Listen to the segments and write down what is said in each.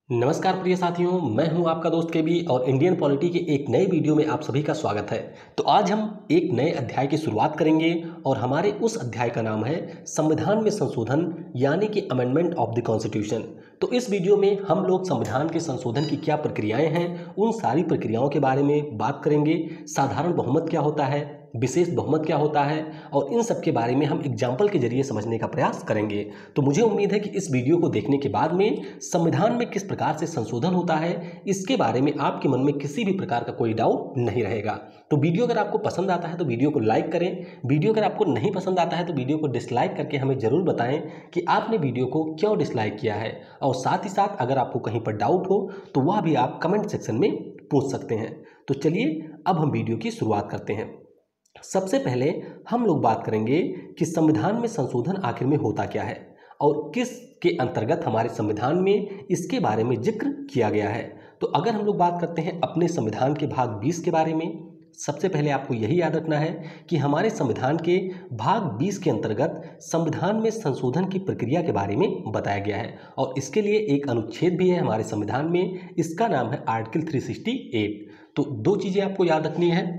नमस्कार प्रिय साथियों, मैं हूं आपका दोस्त केबी और इंडियन पॉलिटी के एक नए वीडियो में आप सभी का स्वागत है। तो आज हम एक नए अध्याय की शुरुआत करेंगे और हमारे उस अध्याय का नाम है संविधान में संशोधन यानी कि अमेंडमेंट ऑफ द कॉन्स्टिट्यूशन। तो इस वीडियो में हम लोग संविधान के संशोधन की क्या प्रक्रियाएं हैं, उन सारी प्रक्रियाओं के बारे में बात करेंगे। साधारण बहुमत क्या होता है, विशेष बहुमत क्या होता है और इन सब के बारे में हम एग्जाम्पल के जरिए समझने का प्रयास करेंगे। तो मुझे उम्मीद है कि इस वीडियो को देखने के बाद में संविधान में किस प्रकार से संशोधन होता है इसके बारे में आपके मन में किसी भी प्रकार का कोई डाउट नहीं रहेगा। तो वीडियो अगर आपको पसंद आता है तो वीडियो को लाइक करें, वीडियो अगर आपको नहीं पसंद आता है तो वीडियो को डिसलाइक करके हमें ज़रूर बताएं कि आपने वीडियो को क्यों डिसलाइक किया है। और साथ ही साथ अगर आपको कहीं पर डाउट हो तो वह भी आप कमेंट सेक्शन में पूछ सकते हैं। तो चलिए अब हम वीडियो की शुरुआत करते हैं। सबसे पहले हम लोग बात करेंगे कि संविधान में संशोधन आखिर में होता क्या है और किस के अंतर्गत हमारे संविधान में इसके बारे में जिक्र किया गया है। तो अगर हम लोग बात करते हैं अपने संविधान के भाग 20 के बारे में, सबसे पहले आपको यही याद रखना है कि हमारे संविधान के भाग 20 के अंतर्गत संविधान में संशोधन की प्रक्रिया के बारे में बताया गया है और इसके लिए एक अनुच्छेद भी है हमारे संविधान में, इसका नाम है आर्टिकल 368। तो दो चीज़ें आपको याद रखनी है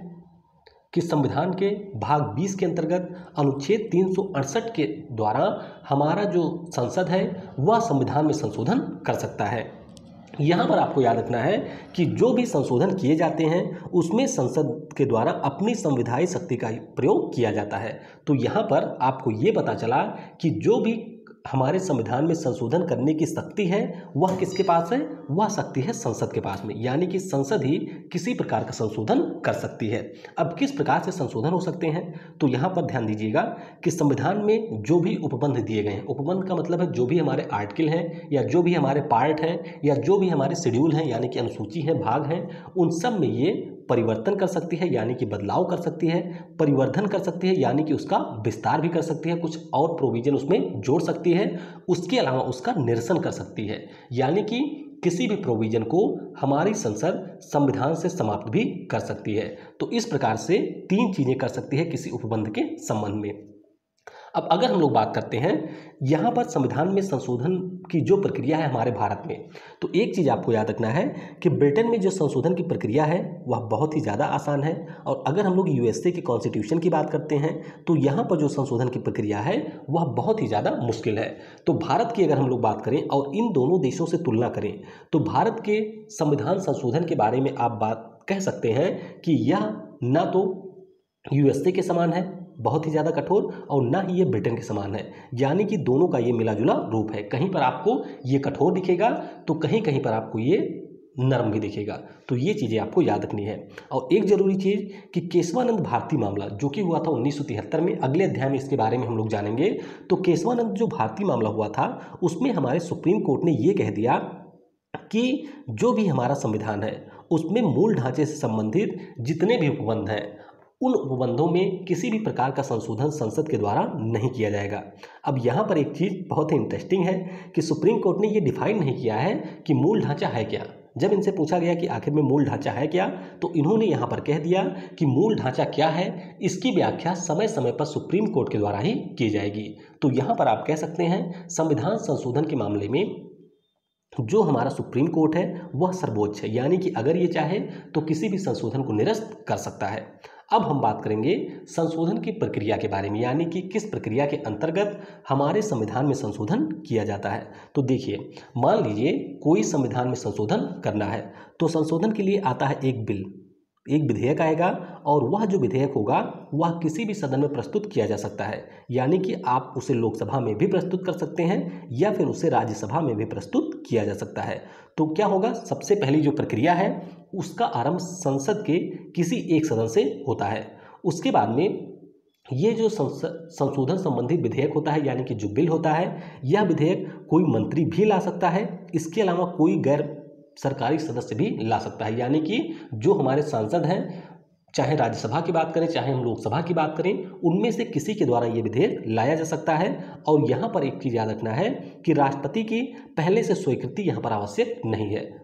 कि संविधान के भाग 20 के अंतर्गत अनुच्छेद 368 के द्वारा हमारा जो संसद है वह संविधान में संशोधन कर सकता है। यहाँ पर आपको याद रखना है कि जो भी संशोधन किए जाते हैं उसमें संसद के द्वारा अपनी संविधायी शक्ति का प्रयोग किया जाता है। तो यहाँ पर आपको ये पता चला कि जो भी हमारे संविधान में संशोधन करने की शक्ति है वह किसके पास है, वह शक्ति है संसद के पास में, यानी कि संसद ही किसी प्रकार का संशोधन कर सकती है। अब किस प्रकार से संशोधन हो सकते हैं, तो यहाँ पर ध्यान दीजिएगा कि संविधान में जो भी उपबंध दिए गए हैं, उपबंध का मतलब है जो भी हमारे आर्टिकल हैं या जो भी हमारे पार्ट हैं या जो भी हमारे शेड्यूल हैं यानी कि अनुसूची हैं, भाग हैं, उन सब में ये परिवर्तन कर सकती है यानी कि बदलाव कर सकती है, परिवर्धन कर सकती है यानी कि उसका विस्तार भी कर सकती है, कुछ और प्रोविजन उसमें जोड़ सकती है, उसके अलावा उसका निरसन कर सकती है, यानी कि किसी भी प्रोविजन को हमारी संसद संविधान से समाप्त भी कर सकती है। तो इस प्रकार से तीन चीज़ें कर सकती है किसी उपबंध के संबंध में। अब अगर हम लोग बात करते हैं यहाँ पर संविधान में संशोधन की जो प्रक्रिया है हमारे भारत में, तो एक चीज़ आपको याद रखना है कि ब्रिटेन में जो संशोधन की प्रक्रिया है वह बहुत ही ज़्यादा आसान है और अगर हम लोग यूएसए के कॉन्स्टिट्यूशन की बात करते हैं तो यहाँ पर जो संशोधन की प्रक्रिया है वह बहुत ही ज़्यादा मुश्किल है। तो भारत की अगर हम लोग बात करें और इन दोनों देशों से तुलना करें तो भारत के संविधान संशोधन के बारे में आप बात कह सकते हैं कि यह ना तो यूएसए के समान है बहुत ही ज़्यादा कठोर और ना ही ये ब्रिटेन के समान है, यानी कि दोनों का ये मिला जुला रूप है। कहीं पर आपको ये कठोर दिखेगा तो कहीं कहीं पर आपको ये नरम भी दिखेगा। तो ये चीज़ें आपको याद रखनी है। और एक ज़रूरी चीज़ कि केशवानंद भारती मामला जो कि हुआ था 1973 में, अगले अध्याय में इसके बारे में हम लोग जानेंगे। तो केशवानंद जो भारती मामला हुआ था उसमें हमारे सुप्रीम कोर्ट ने ये कह दिया कि जो भी हमारा संविधान है उसमें मूल ढांचे से संबंधित जितने भी उपबंध हैं उन उपबंधों में किसी भी प्रकार का संशोधन संसद के द्वारा नहीं किया जाएगा। अब यहाँ पर एक चीज़ बहुत ही इंटरेस्टिंग है कि सुप्रीम कोर्ट ने ये डिफाइन नहीं किया है कि मूल ढांचा है क्या। जब इनसे पूछा गया कि आखिर में मूल ढांचा है क्या, तो इन्होंने यहाँ पर कह दिया कि मूल ढांचा क्या है इसकी व्याख्या समय समय पर सुप्रीम कोर्ट के द्वारा ही की जाएगी। तो यहाँ पर आप कह सकते हैं संविधान संशोधन के मामले में जो हमारा सुप्रीम कोर्ट है वह सर्वोच्च है, यानी कि अगर ये चाहे तो किसी भी संशोधन को निरस्त कर सकता है। अब हम बात करेंगे संशोधन की प्रक्रिया के बारे में, यानी कि किस प्रक्रिया के अंतर्गत हमारे संविधान में संशोधन किया जाता है। तो देखिए, मान लीजिए कोई संविधान में संशोधन करना है तो संशोधन के लिए आता है एक बिल, एक विधेयक आएगा और वह जो विधेयक होगा वह किसी भी सदन में प्रस्तुत किया जा सकता है, यानी कि आप उसे लोकसभा में भी प्रस्तुत कर सकते हैं या फिर उसे राज्यसभा में भी प्रस्तुत किया जा सकता है। तो क्या होगा, सबसे पहली जो प्रक्रिया है उसका आरंभ संसद के किसी एक सदन से होता है। उसके बाद में ये जो संशोधन संबंधी विधेयक होता है यानी कि जो बिल होता है, यह विधेयक कोई मंत्री भी ला सकता है, इसके अलावा कोई गैर सरकारी सदस्य भी ला सकता है, यानी कि जो हमारे सांसद हैं, चाहे राज्यसभा की बात करें चाहे हम लोकसभा की बात करें, उनमें से किसी के द्वारा ये विधेयक लाया जा सकता है। और यहाँ पर एक चीज़ याद रखना है कि राष्ट्रपति की पहले से स्वीकृति यहाँ पर आवश्यक नहीं है।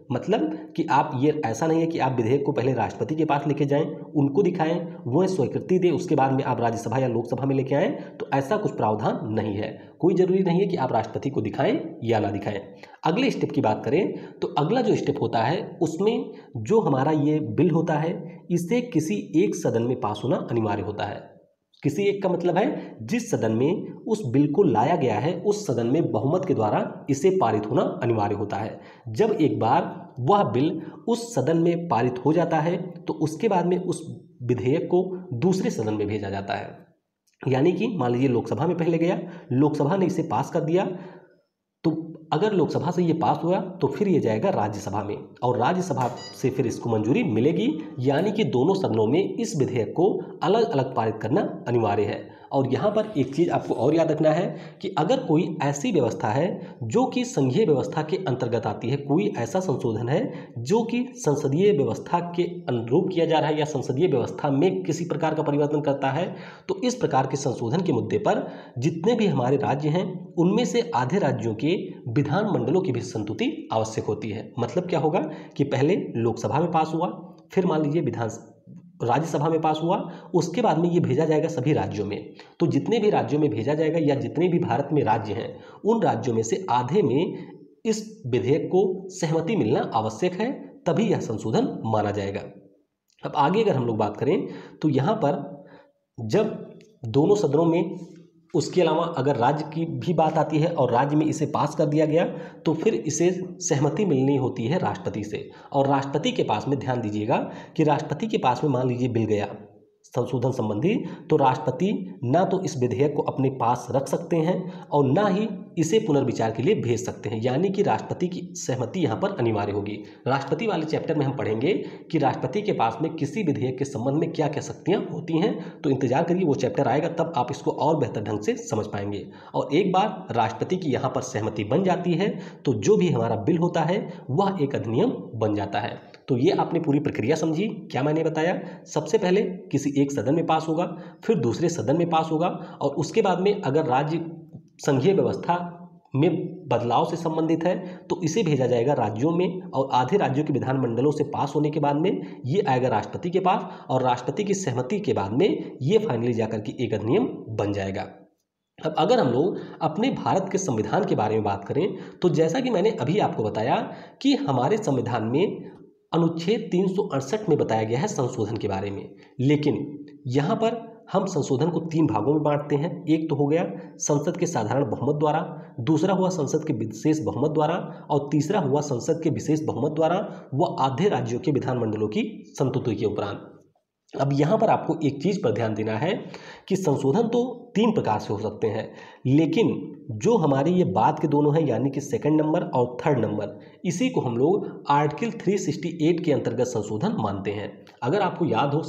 मतलब कि आप ये ऐसा नहीं है कि आप विधेयक को पहले राष्ट्रपति के पास लेके जाएं, उनको दिखाएं, वो स्वीकृति दे, उसके बाद में आप राज्यसभा या लोकसभा में लेके आएं, तो ऐसा कुछ प्रावधान नहीं है। कोई जरूरी नहीं है कि आप राष्ट्रपति को दिखाएं या ना दिखाएं। अगले स्टेप की बात करें तो अगला जो स्टेप होता है उसमें जो हमारा ये बिल होता है इसे किसी एक सदन में पास होना अनिवार्य होता है। किसी एक का मतलब है जिस सदन में उस बिल को लाया गया है उस सदन में बहुमत के द्वारा इसे पारित होना अनिवार्य होता है। जब एक बार वह बिल उस सदन में पारित हो जाता है तो उसके बाद में उस विधेयक को दूसरे सदन में भेजा जाता है। यानी कि मान लीजिए लोकसभा में पहले गया, लोकसभा ने इसे पास कर दिया, तो अगर लोकसभा से ये पास हुआ तो फिर ये जाएगा राज्यसभा में और राज्यसभा से फिर इसको मंजूरी मिलेगी। यानी कि दोनों सदनों में इस विधेयक को अलग अलग पारित करना अनिवार्य है। और यहाँ पर एक चीज़ आपको और याद रखना है कि अगर कोई ऐसी व्यवस्था है जो कि संघीय व्यवस्था के अंतर्गत आती है, कोई ऐसा संशोधन है जो कि संसदीय व्यवस्था के अनुरूप किया जा रहा है या संसदीय व्यवस्था में किसी प्रकार का परिवर्तन करता है, तो इस प्रकार के संशोधन के मुद्दे पर जितने भी हमारे राज्य हैं उनमें से आधे राज्यों के विधानमंडलों की भी संतुति आवश्यक होती है। मतलब क्या होगा कि पहले लोकसभा में पास हुआ, फिर मान लीजिए राज्यसभा में पास हुआ, उसके बाद में ये भेजा जाएगा सभी राज्यों में। तो जितने भी राज्यों में भेजा जाएगा या जितने भी भारत में राज्य हैं उन राज्यों में से आधे में इस विधेयक को सहमति मिलना आवश्यक है, तभी यह संशोधन माना जाएगा। अब आगे अगर हम लोग बात करें तो यहाँ पर जब दोनों सदनों में, उसके अलावा अगर राज्य की भी बात आती है और राज्य में इसे पास कर दिया गया तो फिर इसे सहमति मिलनी होती है राष्ट्रपति से। और राष्ट्रपति के पास में ध्यान दीजिएगा कि राष्ट्रपति के पास में मान लीजिए बिल गया संशोधन संबंधी, तो राष्ट्रपति ना तो इस विधेयक को अपने पास रख सकते हैं और ना ही इसे पुनर्विचार के लिए भेज सकते हैं। यानी कि राष्ट्रपति की सहमति यहाँ पर अनिवार्य होगी। राष्ट्रपति वाले चैप्टर में हम पढ़ेंगे कि राष्ट्रपति के पास में किसी विधेयक के संबंध में क्या क्या शक्तियाँ होती हैं, तो इंतजार करिए, वो चैप्टर आएगा तब आप इसको और बेहतर ढंग से समझ पाएंगे। और एक बार राष्ट्रपति की यहाँ पर सहमति बन जाती है तो जो भी हमारा बिल होता है वह एक अधिनियम बन जाता है। तो ये आपने पूरी प्रक्रिया समझी, क्या मैंने बताया। सबसे पहले किसी एक सदन में पास होगा, फिर दूसरे सदन में पास होगा, और उसके बाद में अगर राज्य संघीय व्यवस्था में बदलाव से संबंधित है तो इसे भेजा जाएगा राज्यों में, और आधे राज्यों के विधानमंडलों से पास होने के बाद में ये आएगा राष्ट्रपति के पास, और राष्ट्रपति की सहमति के बाद में ये फाइनली जाकर के एक अधिनियम बन जाएगा। अब अगर हम लोग अपने भारत के संविधान के बारे में बात करें तो जैसा कि मैंने अभी आपको बताया कि हमारे संविधान में अनुच्छेद 368 में बताया गया है संशोधन के बारे में, लेकिन यहाँ पर हम संशोधन को 3 भागों में बांटते हैं। एक तो हो गया संसद के साधारण बहुमत द्वारा, दूसरा हुआ संसद के विशेष बहुमत द्वारा, और तीसरा हुआ संसद के विशेष बहुमत द्वारा व आधे राज्यों के विधानमंडलों की संतुति के उपरांत। अब यहाँ पर आपको एक चीज़ पर ध्यान देना है कि संशोधन तो 3 प्रकार से हो सकते हैं, लेकिन जो हमारे ये बात के दोनों हैं यानी कि सेकंड नंबर और थर्ड नंबर, इसी को हम लोग आर्टिकल 368 के अंतर्गत संशोधन मानते हैं। अगर आपको याद हो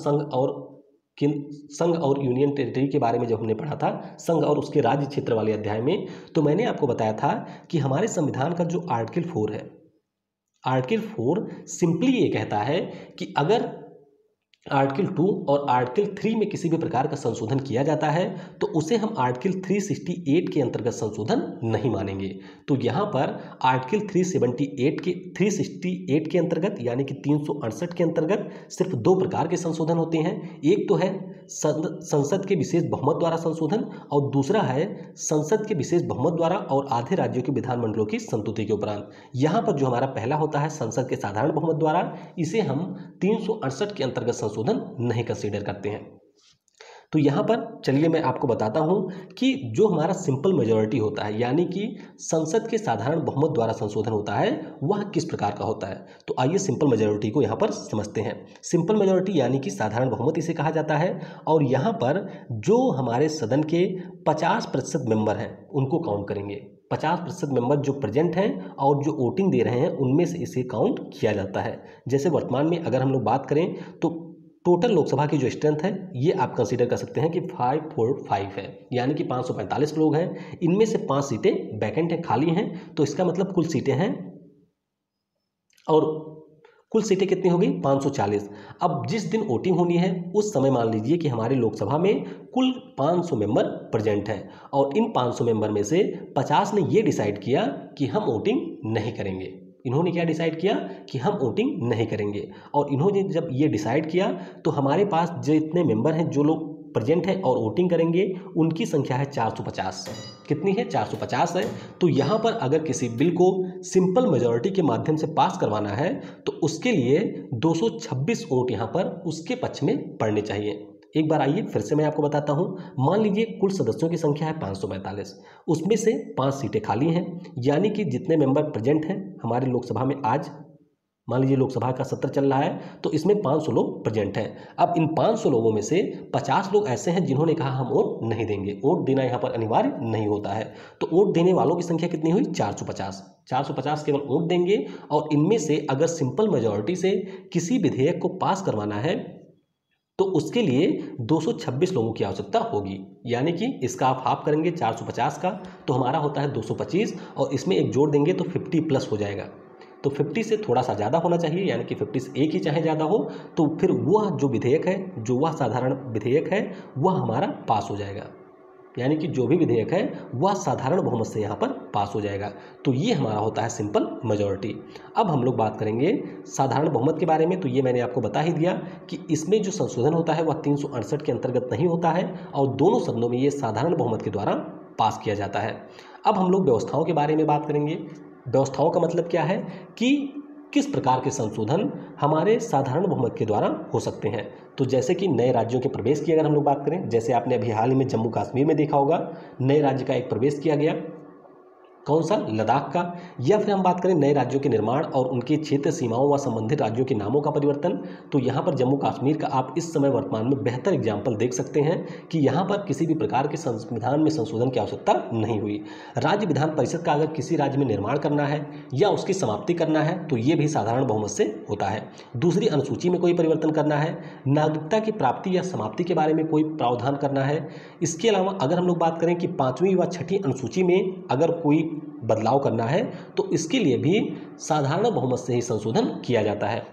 संघ और यूनियन टेरिटरी के बारे में जब हमने पढ़ा था, संघ और उसके राज्य क्षेत्र वाले अध्याय में, तो मैंने आपको बताया था कि हमारे संविधान का जो आर्टिकल 4 है, आर्टिकल 4 सिंपली ये कहता है कि अगर आर्टिकल 2 और आर्टिकल 3 में किसी भी प्रकार का संशोधन किया जाता है तो उसे हम आर्टिकल 368 के अंतर्गत संशोधन नहीं मानेंगे। तो यहाँ पर आर्टिकल 368 के अंतर्गत यानी कि 368 के अंतर्गत सिर्फ 2 प्रकार के संशोधन होते हैं। एक तो है संसद के विशेष बहुमत द्वारा संशोधन, और दूसरा है संसद के विशेष बहुमत द्वारा और आधे राज्यों के विधानमंडलों की संतुति के उपरांत। यहाँ पर जो हमारा पहला होता है संसद के साधारण बहुमत द्वारा, इसे हम 368 के अंतर्गत संशोधन नहीं कंसीडर करते हैं। तो यहाँ पर चलिए मैं आपको बताता हूँ कि जो हमारा सिंपल मेजॉरिटी होता है यानी कि संसद के साधारण बहुमत द्वारा संशोधन होता है वह किस प्रकार का होता है। तो आइए सिंपल मेजॉरिटी को यहाँ पर समझते हैं। सिंपल मेजॉरिटी यानी कि साधारण बहुमत इसे कहा जाता है, और यहाँ पर जो हमारे सदन के 50% मेंबर हैं उनको काउंट करेंगे। 50% मेंबर जो प्रेजेंट हैं और जो वोटिंग दे रहे हैं उनमें से इसे काउंट किया जाता है। जैसे वर्तमान में अगर हम लोग बात करें तो टोटल लोकसभा की जो स्ट्रेंथ है ये आप कंसीडर कर सकते हैं कि 545 है, यानी कि 545 लोग हैं। इनमें से 5 सीटें वैकेंट हैं, खाली हैं, तो इसका मतलब कुल सीटें हैं, और कुल सीटें कितनी होगी 540। अब जिस दिन वोटिंग होनी है उस समय मान लीजिए कि हमारी लोकसभा में कुल 500 मेंबर प्रेजेंट हैं, और इन 500 मेंबर में से 50 ने ये डिसाइड किया कि हम वोटिंग नहीं करेंगे। इन्होंने क्या डिसाइड किया कि हम वोटिंग नहीं करेंगे। और इन्होंने जब ये डिसाइड किया तो हमारे पास जितने मेंबर हैं, जो लोग प्रेजेंट है और वोटिंग करेंगे, उनकी संख्या है 450। कितनी है? 450 है। तो यहाँ पर अगर किसी बिल को सिंपल मेजॉरिटी के माध्यम से पास करवाना है तो उसके लिए 226 वोट यहाँ पर उसके पक्ष में पड़ने चाहिए। एक बार आइए फिर से मैं आपको बताता हूँ। मान लीजिए कुल सदस्यों की संख्या है 545, उसमें से 5 सीटें खाली हैं, यानी कि जितने मेंबर प्रेजेंट हैं हमारे लोकसभा में आज, मान लीजिए लोकसभा का सत्र चल रहा है तो इसमें 500 लोग प्रेजेंट हैं। अब इन 500 लोगों में से 50 लोग ऐसे हैं जिन्होंने कहा हम वोट नहीं देंगे, वोट देना यहाँ पर अनिवार्य नहीं होता है। तो वोट देने वालों की संख्या कितनी हुई? 450। 450 केवल वोट देंगे। और इनमें से अगर सिंपल मेजॉरिटी से किसी विधेयक को पास करवाना है तो उसके लिए 226 लोगों की आवश्यकता होगी, यानी कि इसका आप हाफ करेंगे 450 का तो हमारा होता है 225, और इसमें एक जोड़ देंगे तो 50 प्लस हो जाएगा। तो 50 से थोड़ा सा ज़्यादा होना चाहिए, यानी कि 50 से एक ही चाहे ज़्यादा हो, तो फिर वह जो विधेयक है, जो वह साधारण विधेयक है, वह हमारा पास हो जाएगा। यानी कि जो भी विधेयक है वह साधारण बहुमत से यहाँ पर पास हो जाएगा। तो ये हमारा होता है सिंपल मेजॉरिटी। अब हम लोग बात करेंगे साधारण बहुमत के बारे में। तो ये मैंने आपको बता ही दिया कि इसमें जो संशोधन होता है वह 368 के अंतर्गत नहीं होता है, और दोनों सदनों में ये साधारण बहुमत के द्वारा पास किया जाता है। अब हम लोग व्यवस्थाओं के बारे में बात करेंगे। व्यवस्थाओं का मतलब क्या है कि किस प्रकार के संशोधन हमारे साधारण बहुमत के द्वारा हो सकते हैं। तो जैसे कि नए राज्यों के प्रवेश की अगर हम लोग बात करें, जैसे आपने अभी हाल ही में जम्मू कश्मीर में देखा होगा, नए राज्य का एक प्रवेश किया गया, कौन सा? लद्दाख का। या फिर हम बात करें नए राज्यों के निर्माण और उनके क्षेत्र सीमाओं व संबंधित राज्यों के नामों का परिवर्तन, तो यहाँ पर जम्मू कश्मीर का आप इस समय वर्तमान में बेहतर एग्जाम्पल देख सकते हैं कि यहाँ पर किसी भी प्रकार के संविधान में संशोधन की आवश्यकता नहीं हुई। राज्य विधान परिषद का अगर किसी राज्य में निर्माण करना है या उसकी समाप्ति करना है तो ये भी साधारण बहुमत से होता है। दूसरी अनुसूची में कोई परिवर्तन करना है, नागरिकता की प्राप्ति या समाप्ति के बारे में कोई प्रावधान करना है। इसके अलावा अगर हम लोग बात करें कि 5वीं व 6ठी अनुसूची में अगर कोई बदलाव करना है तो इसके लिए भी साधारण बहुमत से ही संशोधन किया जाता है।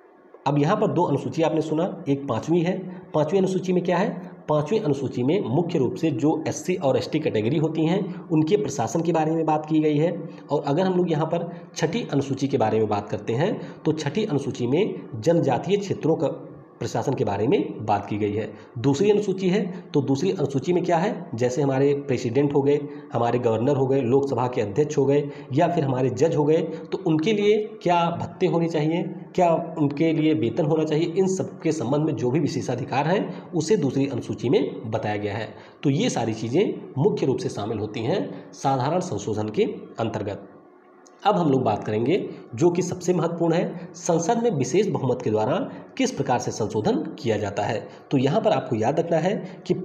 अब यहाँ पर 2 अनुसूची आपने सुना, एक 5वीं है। 5वीं अनुसूची में क्या है? 5वीं अनुसूची में मुख्य रूप से जो SC और ST कैटेगरी होती हैं उनके प्रशासन के बारे में बात की गई है। और अगर हम लोग यहाँ पर 6ठी अनुसूची के बारे में बात करते हैं तो 6ठी अनुसूची में जनजातीय क्षेत्रों का प्रशासन के बारे में बात की गई है। दूसरी अनुसूची है तो दूसरी अनुसूची में क्या है? जैसे हमारे प्रेसिडेंट हो गए, हमारे गवर्नर हो गए, लोकसभा के अध्यक्ष हो गए, या फिर हमारे जज हो गए, तो उनके लिए क्या भत्ते होने चाहिए, क्या उनके लिए वेतन होना चाहिए, इन सब के संबंध में जो भी विशेषाधिकार हैं उसे दूसरी अनुसूची में बताया गया है। तो ये सारी चीज़ें मुख्य रूप से शामिल होती हैं साधारण संशोधन के अंतर्गत। अब हम लोग बात करेंगे जो कि सबसे महत्वपूर्ण है, संसद में विशेष बहुमत के द्वारा किस प्रकार से संशोधन किया जाता है। तो यहाँ पर आपको याद रखना है कि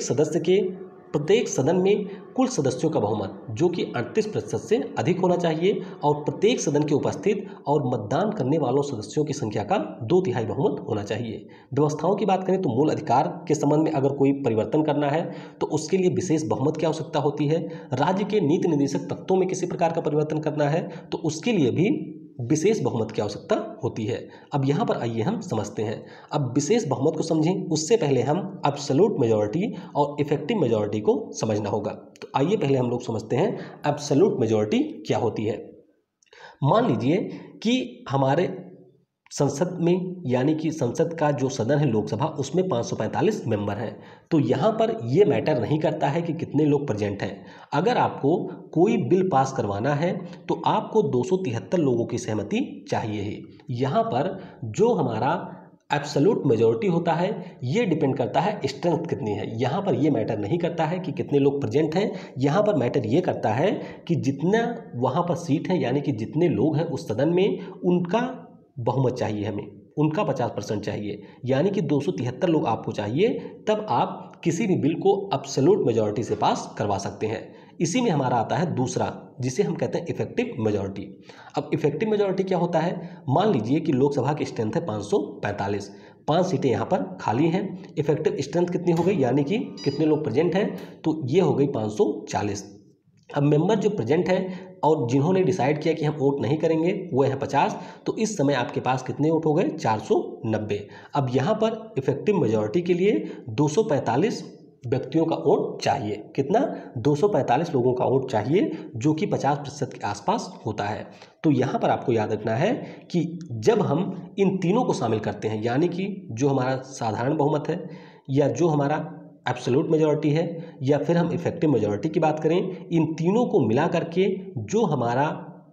प्रत्येक सदन में कुल सदस्यों का बहुमत जो कि 38% से अधिक होना चाहिए, और प्रत्येक सदन के उपस्थित और मतदान करने वालों सदस्यों की संख्या का 2/3 बहुमत होना चाहिए। व्यवस्थाओं की बात करें तो मूल अधिकार के संबंध में अगर कोई परिवर्तन करना है तो उसके लिए विशेष बहुमत की आवश्यकता होती है। राज्य के नीति निर्देशक तत्वों में किसी प्रकार का परिवर्तन करना है तो उसके लिए भी विशेष बहुमत की आवश्यकता होती है। अब यहाँ पर आइए हम समझते हैं। अब विशेष बहुमत को समझें उससे पहले हम एब्सोल्यूट मेजॉरिटी और इफेक्टिव मेजॉरिटी को समझना होगा। तो आइए पहले हम लोग समझते हैं एब्सोल्यूट मेजॉरिटी क्या होती है। मान लीजिए कि हमारे संसद में, यानी कि संसद का जो सदन है लोकसभा, उसमें 545 मेंबर हैं। तो यहाँ पर ये मैटर नहीं करता है कि कितने लोग प्रेजेंट हैं। अगर आपको कोई बिल पास करवाना है तो आपको 273 लोगों की सहमति चाहिए ही। यहाँ पर जो हमारा एब्सोल्यूट मेजॉरिटी होता है ये डिपेंड करता है स्ट्रेंथ कितनी है। यहाँ पर ये मैटर नहीं करता है कि कितने लोग प्रेजेंट हैं, यहाँ पर मैटर ये करता है कि जितना वहाँ पर सीट है, यानी कि जितने लोग हैं उस सदन में, उनका बहुमत चाहिए हमें, उनका 50% चाहिए, यानी कि 273 लोग आपको चाहिए, तब आप किसी भी बिल को एब्सोल्यूट मेजॉरिटी से पास करवा सकते हैं। इसी में हमारा आता है दूसरा, जिसे हम कहते हैं इफेक्टिव मेजॉरिटी। अब इफेक्टिव मेजॉरिटी क्या होता है? मान लीजिए कि लोकसभा की स्ट्रेंथ है 545, 5 सीटें यहाँ पर खाली हैं। इफेक्टिव स्ट्रेंथ कितनी हो गई, यानी कि कितने लोग प्रेजेंट हैं, तो ये हो गई 540। अब मेंबर जो प्रेजेंट है और जिन्होंने डिसाइड किया कि हम वोट नहीं करेंगे वो है 50, तो इस समय आपके पास कितने वोट हो गए? 490। अब यहाँ पर इफेक्टिव मेजॉरिटी के लिए 245 व्यक्तियों का वोट चाहिए। कितना? 245 लोगों का वोट चाहिए, जो कि 50% के आसपास होता है। तो यहाँ पर आपको याद रखना है कि जब हम इन तीनों को शामिल करते हैं, यानी कि जो हमारा साधारण बहुमत है, या जो हमारा एब्सोल्यूट मेजॉरिटी है, या फिर हम इफेक्टिव मेजॉरिटी की बात करें, इन तीनों को मिला करके जो हमारा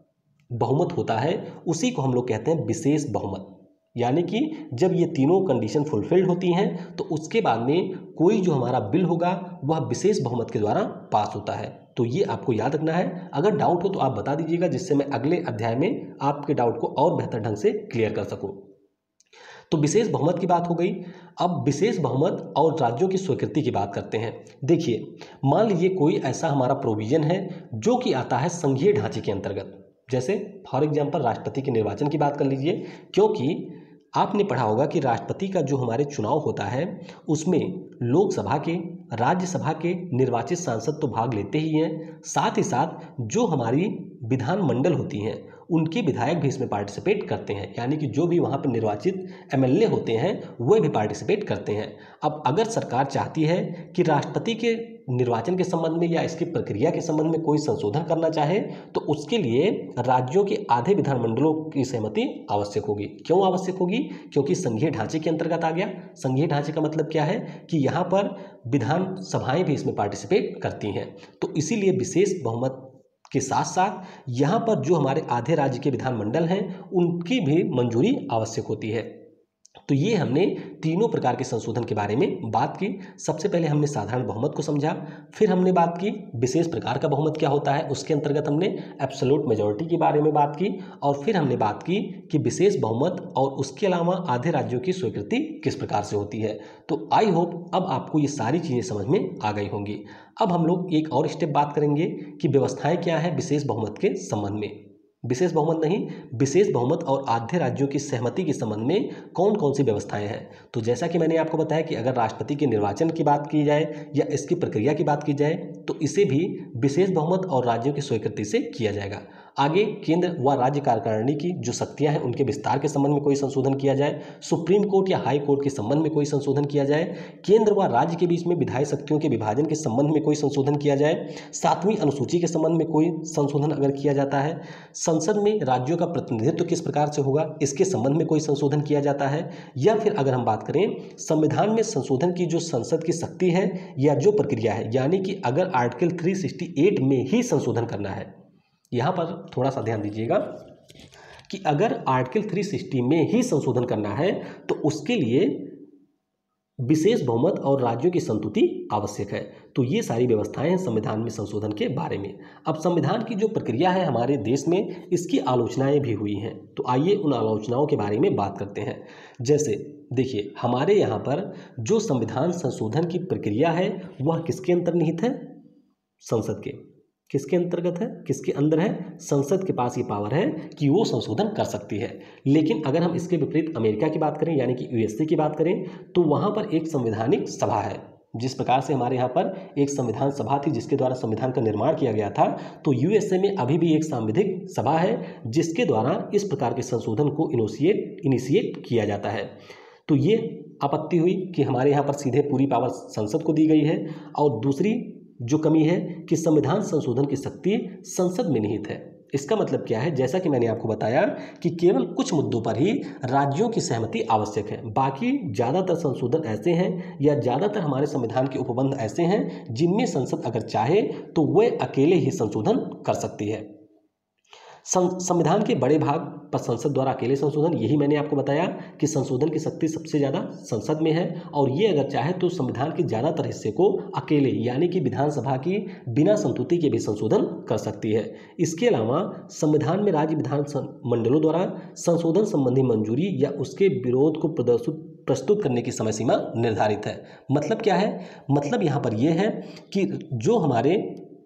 बहुमत होता है उसी को हम लोग कहते हैं विशेष बहुमत। यानी कि जब ये तीनों कंडीशन फुलफिल्ड होती हैं तो उसके बाद में कोई जो हमारा बिल होगा वह विशेष बहुमत के द्वारा पास होता है। तो ये आपको याद रखना है। अगर डाउट हो तो आप बता दीजिएगा, जिससे मैं अगले अध्याय में आपके डाउट को और बेहतर ढंग से क्लियर कर सकूं। तो विशेष बहुमत की बात हो गई। अब विशेष बहुमत और राज्यों की स्वीकृति की बात करते हैं। देखिए, मान लीजिए कोई ऐसा हमारा प्रोविजन है जो कि आता है संघीय ढांचे के अंतर्गत। जैसे फॉर एग्जाम्पल राष्ट्रपति के निर्वाचन की बात कर लीजिए, क्योंकि आपने पढ़ा होगा कि राष्ट्रपति का जो हमारे चुनाव होता है उसमें लोकसभा के, राज्यसभा के निर्वाचित सांसद तो भाग लेते ही हैं, साथ ही साथ जो हमारी विधानमंडल होती हैं उनके विधायक भी इसमें पार्टिसिपेट करते हैं। यानी कि जो भी वहाँ पर निर्वाचित एमएलए होते हैं वह भी पार्टिसिपेट करते हैं। अब अगर सरकार चाहती है कि राष्ट्रपति के निर्वाचन के संबंध में या इसकी प्रक्रिया के संबंध में कोई संशोधन करना चाहे तो उसके लिए राज्यों के आधे विधानमंडलों की सहमति आवश्यक होगी। क्यों आवश्यक होगी? क्योंकि संघीय ढांचे के अंतर्गत आ गया। संघीय ढांचे का मतलब क्या है कि यहाँ पर विधानसभाएं भी इसमें पार्टिसिपेट करती हैं। तो इसीलिए विशेष बहुमत के साथ साथ यहाँ पर जो हमारे आधे राज्य के विधानमंडल हैं उनकी भी मंजूरी आवश्यक होती है। तो ये हमने तीनों प्रकार के संशोधन के बारे में बात की। सबसे पहले हमने साधारण बहुमत को समझा, फिर हमने बात की विशेष प्रकार का बहुमत क्या होता है, उसके अंतर्गत हमने एब्सोल्यूट मेजॉरिटी के बारे में बात की, और फिर हमने बात की कि विशेष बहुमत और उसके अलावा आधे राज्यों की स्वीकृति किस प्रकार से होती है। तो आई होप अब आपको ये सारी चीज़ें समझ में आ गई होंगी। अब हम लोग एक और स्टेप बात करेंगे कि व्यवस्थाएं क्या है विशेष बहुमत के संबंध में। विशेष बहुमत नहीं, विशेष बहुमत और आधे राज्यों की सहमति के संबंध में कौन कौन सी व्यवस्थाएं हैं। तो जैसा कि मैंने आपको बताया कि अगर राष्ट्रपति के निर्वाचन की बात की जाए या इसकी प्रक्रिया की बात की जाए तो इसे भी विशेष बहुमत और राज्यों की स्वीकृति से किया जाएगा। आगे केंद्र व राज्य कार्यकारिणी की जो शक्तियां हैं उनके विस्तार के संबंध में कोई संशोधन किया जाए, सुप्रीम कोर्ट या हाई कोर्ट के संबंध में कोई संशोधन किया जाए, केंद्र व राज्य के बीच में विधायी शक्तियों के विभाजन के संबंध में कोई संशोधन किया जाए, 7वीं अनुसूची के संबंध में कोई संशोधन अगर किया जाता है, संसद में राज्यों का प्रतिनिधित्व किस प्रकार से होगा इसके संबंध में कोई संशोधन किया जाता है, या फिर अगर हम बात करें संविधान में संशोधन की जो संसद की शक्ति है या जो प्रक्रिया है, यानी कि अगर आर्टिकल 368 में ही संशोधन करना है। यहाँ पर थोड़ा सा ध्यान दीजिएगा कि अगर आर्टिकल 360 में ही संशोधन करना है तो उसके लिए विशेष बहुमत और राज्यों की संतुति आवश्यक है। तो ये सारी व्यवस्थाएं हैं संविधान में संशोधन के बारे में। अब संविधान की जो प्रक्रिया है हमारे देश में, इसकी आलोचनाएं भी हुई हैं। तो आइए उन आलोचनाओं के बारे में बात करते हैं। जैसे देखिए, हमारे यहाँ पर जो संविधान संशोधन की प्रक्रिया है वह किसके अंतर्निहित है? संसद के। किसके अंतर्गत है? किसके अंदर है? संसद के पास ये पावर है कि वो संशोधन कर सकती है। लेकिन अगर हम इसके विपरीत अमेरिका की बात करें, यानी कि यूएसए की बात करें, तो वहाँ पर एक संवैधानिक सभा है। जिस प्रकार से हमारे यहाँ पर एक संविधान सभा थी जिसके द्वारा संविधान का निर्माण किया गया था, तो यूएसए में अभी भी एक सांविधिक सभा है जिसके द्वारा इस प्रकार के संशोधन को इनिशिएट किया जाता है। तो ये आपत्ति हुई कि हमारे यहाँ पर सीधे पूरी पावर संसद को दी गई है, और दूसरी जो कमी है कि संविधान संशोधन की शक्ति संसद में निहित है। इसका मतलब क्या है? जैसा कि मैंने आपको बताया कि केवल कुछ मुद्दों पर ही राज्यों की सहमति आवश्यक है, बाकी ज़्यादातर संशोधन ऐसे हैं या ज़्यादातर हमारे संविधान के उपबंध ऐसे हैं जिनमें संसद अगर चाहे तो वह अकेले ही संशोधन कर सकती है। संविधान के बड़े भाग पर संसद द्वारा अकेले संशोधन, यही मैंने आपको बताया कि संशोधन की शक्ति सबसे ज़्यादा संसद में है, और ये अगर चाहे तो संविधान के ज़्यादातर हिस्से को अकेले यानी कि विधानसभा की बिना संतुति के भी संशोधन कर सकती है। इसके अलावा संविधान में राज्य विधान मंडलों द्वारा संशोधन संबंधी मंजूरी या उसके विरोध को प्रस्तुत करने की समय सीमा निर्धारित है। मतलब क्या है? मतलब यहाँ पर यह है कि जो हमारे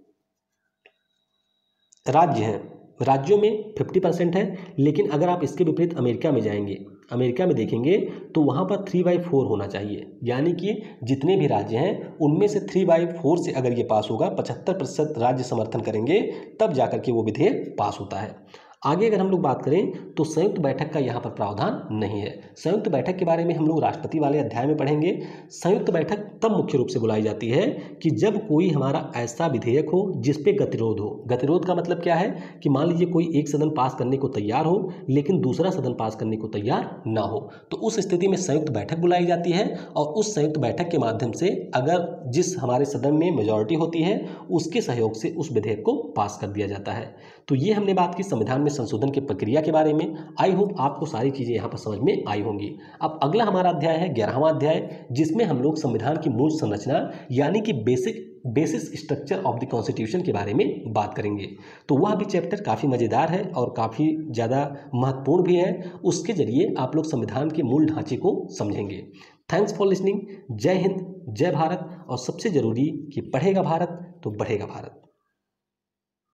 राज्य हैं, राज्यों में 50% है, लेकिन अगर आप इसके विपरीत अमेरिका में जाएंगे, अमेरिका में देखेंगे तो वहाँ पर 3/4 होना चाहिए। यानी कि जितने भी राज्य हैं उनमें से 3/4 से अगर ये पास होगा, 75% राज्य समर्थन करेंगे, तब जाकर के वो विधेयक पास होता है। आगे अगर हम लोग बात करें तो संयुक्त बैठक का यहाँ पर प्रावधान नहीं है। संयुक्त बैठक के बारे में हम लोग राष्ट्रपति वाले अध्याय में पढ़ेंगे। संयुक्त बैठक तब मुख्य रूप से बुलाई जाती है कि जब कोई हमारा ऐसा विधेयक हो जिस पे गतिरोध हो। गतिरोध का मतलब क्या है कि मान लीजिए कोई एक सदन पास करने को तैयार हो लेकिन दूसरा सदन पास करने को तैयार ना हो, तो उस स्थिति में संयुक्त बैठक बुलाई जाती है और उस संयुक्त बैठक के माध्यम से अगर जिस हमारे सदन में मेजॉरिटी होती है उसके सहयोग से उस विधेयक को पास कर दिया जाता है। तो ये हमने बात की संविधान में संशोधन की प्रक्रिया के बारे में। आई होप आपको सारी चीज़ें यहाँ पर समझ में आई होंगी। अब अगला हमारा अध्याय है 11वां अध्याय, जिसमें हम लोग संविधान की मूल संरचना यानी कि basis structure of the constitution के बारे में बात करेंगे। तो वह भी चैप्टर काफ़ी मज़ेदार है और काफ़ी ज़्यादा महत्वपूर्ण भी है। उसके जरिए आप लोग संविधान के मूल ढांचे को समझेंगे। Thanks for listening. जय हिंद, जय भारत, और सबसे ज़रूरी कि पढ़ेगा भारत तो बढ़ेगा भारत।